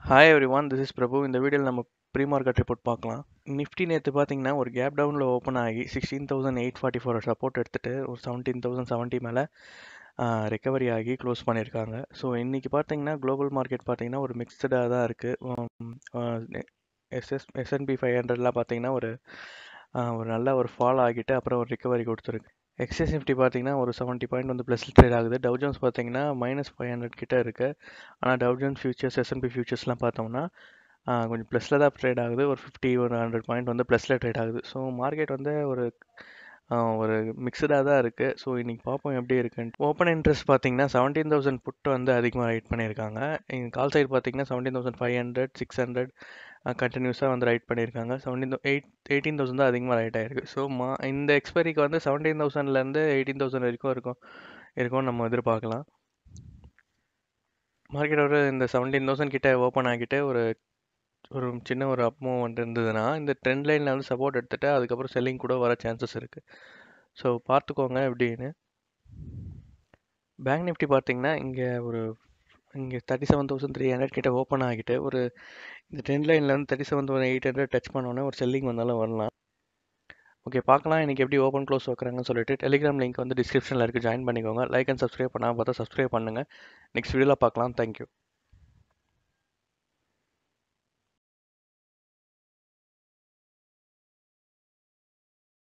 Hi everyone, this is Prabhu. இந்த வீடியோவில் நம்ம ப்ரீ மார்க்கெட் ரிப்போர்ட் பார்க்கலாம். நிஃப்டி நேற்று பார்த்தீங்கன்னா ஒரு கேப் டவுனில் ஓப்பன் ஆகி 16,844 சப்போர்ட் எடுத்துகிட்டு ஒரு 17,070 மேலே ரெக்கவரி ஆகி க்ளோஸ் பண்ணியிருக்காங்க. ஸோ இன்றைக்கி பார்த்தீங்கன்னா குளோபல் மார்க்கெட் பார்த்தீங்கன்னா ஒரு மிக்சடாக தான் இருக்குது. S&P 500லாம் பார்த்தீங்கன்னா ஒரு நல்ல ஒரு ஃபால் ஆகிட்டு அப்புறம் ஒரு ரிக்கவரி கொடுத்துருக்கு. எக்ஸஸ் நிஃப்டி பார்த்தீங்கன்னா ஒரு 70 பாயிண்ட் வந்து ப்ளஸ் ட்ரேட் ஆகுது. டவ் ஜோன்ஸ் பார்த்தீங்கன்னா -500 கிட்ட இருக்குது. ஆனால் டவ் ஜோன்ஸ் ஃபியூச்சர்ஸ், S&P ஃபியூச்சர்ஸ்லாம் பார்த்தோம்னா கொஞ்சம் ப்ளஸில் தான் ட்ரேட் ஆகுது. ஒரு 50 ஒரு 100 பாயிண்ட் வந்து ப்ளஸில் ட்ரேட் ஆகுது. ஸோ மார்க்கெட் வந்து ஒரு மிக்சடாக தான் இருக்குது. ஸோ இன்றைக்கி பார்ப்போம் எப்படி இருக்குன்ட்டு. ஓப்பன் இன்ட்ரெஸ்ட் பார்த்தீங்கன்னா 17,000 புட்டு வந்து அதிகமாக ரைட் பண்ணியிருக்காங்க. கால் சைடு பார்த்தீங்கன்னா 17,500 600 கண்டினியூஸாக வந்து ரைட் பண்ணியிருக்காங்க. 18,000 தான் அதிகமாக ரைட் ஆகிருக்கு. ஸோ இந்த எக்ஸ்பைரிக்கு வந்து 17,000லேருந்து 18,000 வரைக்கும் இருக்கும்னு நம்ம எதிர்பார்க்கலாம். மார்க்கெட்டோட இந்த 17,000 கிட்ட ஓப்பன் ஆகிட்டு ஒரு சின்ன ஒரு அப் மூவ்மெண்ட் இருந்ததுன்னா இந்த ட்ரெண்ட் லைனில் வந்து சப்போர்ட் எடுத்துகிட்டு அதுக்கப்புறம் செல்லிங் கூட வர சான்சஸ் இருக்குது. ஸோ பார்த்துக்கோங்க எப்படின்னு. பேங்க் நிஃப்டி பார்த்தீங்கன்னா இங்கே 37,300 கிட்ட ஓப்பன் ஆகிட்டு இந்த ட்ரெண்ட் லைனில் வந்து 37,800 டச் பண்ணோன்னே ஒரு செல்லிங் வந்தாலும் வரலாம். ஓகே, பார்க்கலாம் இன்றைக்கி எப்படி ஓப்பன் க்ளோஸ் வைக்கிறாங்கன்னு சொல்லிட்டு. டெலிகிராம் லிங்க் வந்து டிஸ்கிரிப்ஷனில் இருக்குது, ஜாயின் பண்ணிக்கோங்க. லைக் அண்ட் சப்ஸ்கிரைப் பண்ணாமல் பார்த்தா சப்ஸ்கிரைப் பண்ணுங்கள். நெக்ஸ்ட் வீடியோவில் பார்க்கலாம். தேங்க்யூ.